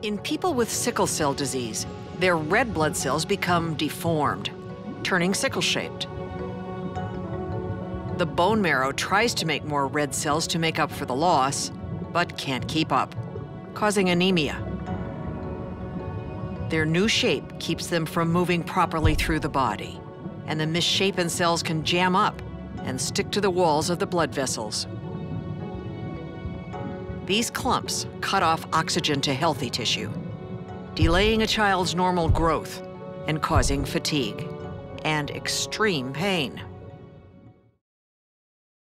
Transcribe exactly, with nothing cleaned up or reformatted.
In people with sickle cell disease, their red blood cells become deformed, turning sickle-shaped. The bone marrow tries to make more red cells to make up for the loss, but can't keep up, causing anemia. Their new shape keeps them from moving properly through the body, and the misshapen cells can jam up and stick to the walls of the blood vessels. These clumps cut off oxygen to healthy tissue, delaying a child's normal growth and causing fatigue and extreme pain.